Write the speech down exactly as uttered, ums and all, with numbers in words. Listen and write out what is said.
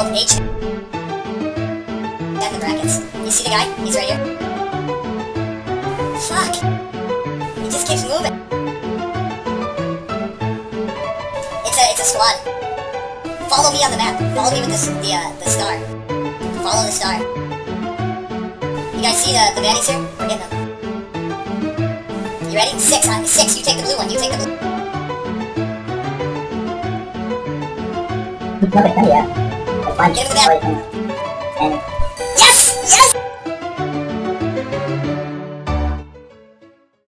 both H and the brackets. You see the guy? He's right here. Fuck! He just keeps moving. It's a, it's a squad. Follow me on the map. Follow me with the, the, uh, the star. Follow the star. You guys see the, the baddies here? We're getting them. You ready? Six, huh? Six, you take the blue one. You take the blue. Nothing, yeah. Like, Get him with that. And